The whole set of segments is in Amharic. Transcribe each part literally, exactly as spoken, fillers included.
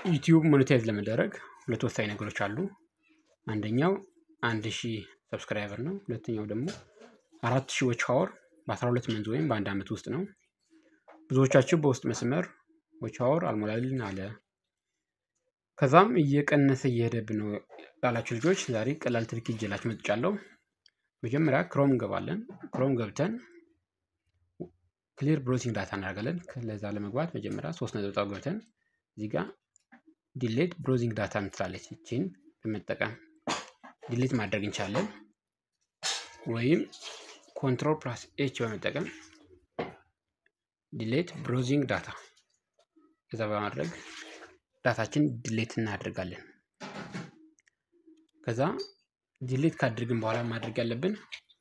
ዩቲዩብ ሞኔታይዝ ለመደረግ ሁለት ወሳኝ ነገሮች አሉ። አንደኛው አንድ ሺህ ሰብስክራይበር ነው። ሁለተኛው ደግሞ አራት ሺህ ዎች አወር በ12 መንዝ ወይም በአንድ አመት ውስጥ ነው። ብዙዎቻችሁ በውስጥ መስመር ዎች አወር አልሞላልን አለ ከዛም እየቀነሰ እየሄደብን ነው ያላችሁ ልጆች ዛሬ ቀላል ትሪክ ይዤላችሁ መጥቻለሁ። መጀመሪያ ክሮም ገባለን። ክሮም ገብተን ክሊር ብሮዚንግ ዳታ እናደርጋለን። ለዛ ለመግባት መጀመሪያ ሶስት ነጥብ ገብተን እዚህ ጋር ዲሌት ብሮዚንግ ዳታ ምትላለች እቺን በመጠቀም ዲሊት ማድረግ እንችላለን። ወይም ኮንትሮል ፕላስ ኤች በመጠቀም ዲሊት ብሮዚንግ ዳታ እዛ በማድረግ ዳታችን ዲሊት እናደርጋለን። ከዛ ዲሊት ካደረግን በኋላ ማድረግ ያለብን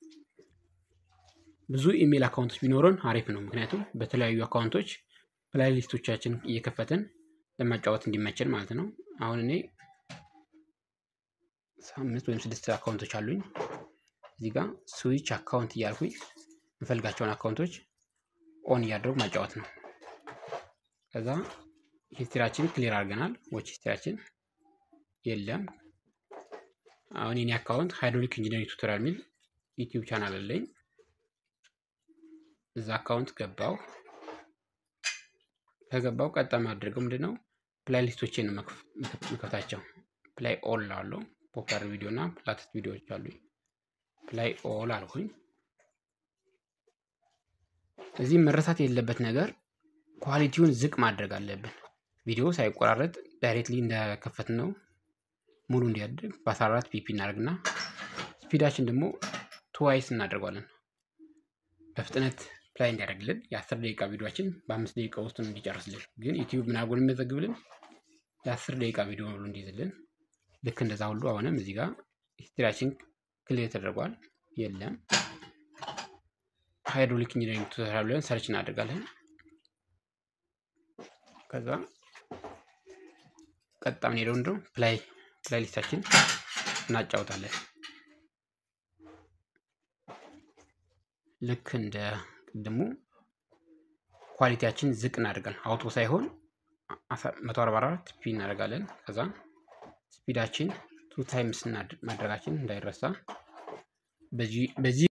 ብዙ ኢሜል አካውንቶች ቢኖሩን አሪፍ ነው። ምክንያቱም በተለያዩ አካውንቶች ፕሌሊስቶቻችን እየከፈትን ለማጫወት እንዲመቸን ማለት ነው። አሁን እኔ አምስት ወይም ስድስት አካውንቶች አሉኝ። እዚህ ጋር ስዊች አካውንት እያልኩኝ የምፈልጋቸውን አካውንቶች ኦን እያደረጉ ማጫወት ነው። ከዛ ሂስትሪያችን ክሊር አድርገናል። ዎች ሂስትሪያችን የለም። አሁን የኔ አካውንት ሃይድሮሊክ ኢንጂነሪንግ ቱቶሪያል ሚል ዩቲዩብ ቻናል አለኝ። እዛ አካውንት ገባው ከገባው ቀጣይ ማድረገው ምንድነው ፕሌሊስቶችን መክፈታቸው ፕሌይ ኦል አሉ ፖፑላር ቪዲዮ እና ፕላትስ ቪዲዮዎች አሉ። ፕሌይ ኦል አልኩኝ። እዚህ መረሳት የሌለበት ነገር ኳሊቲውን ዝቅ ማድረግ አለብን። ቪዲዮ ሳይቆራረጥ ዳይሬክትሊ እንደከፈትን ነው ሙሉ እንዲያድግ በ14 ፒፒ እናደርግና ስፒዳችን ደግሞ ትዋይስ እናደርጋለን። በፍጥነት ፕላይ እንዲያደርግልን የ10 ደቂቃ ቪዲዮአችን በ5 ደቂቃ ውስጥ እንዲጨርስልን። ግን ዩቲዩብ ምን አጎል የሚዘግብልን የ10 ደቂቃ ቪዲዮ ነው እንዲይዝልን። ልክ እንደዛ ሁሉ አሁንም እዚህ ጋር ሂስትሪያችን ክሊር ተደርጓል። የለም ሃይድሮሊክ ኢንጂነሪንግ ቱቶሪያል ብለን ሰርች እናደርጋለን። ከዛ ቀጣም ነው እንደው ፕላይ ፕሌሊስታችን እናጫውታለን። ልክ እንደ ቅድሙ ኳሊቲያችን ዝቅ እናደርጋለን። አውቶ ሳይሆን መቶ አርባ አራት ፒ እናደርጋለን። ከዛ ስፒዳችን ቱ ታይምስ ማድረጋችን እንዳይረሳ በዚህ በዚህ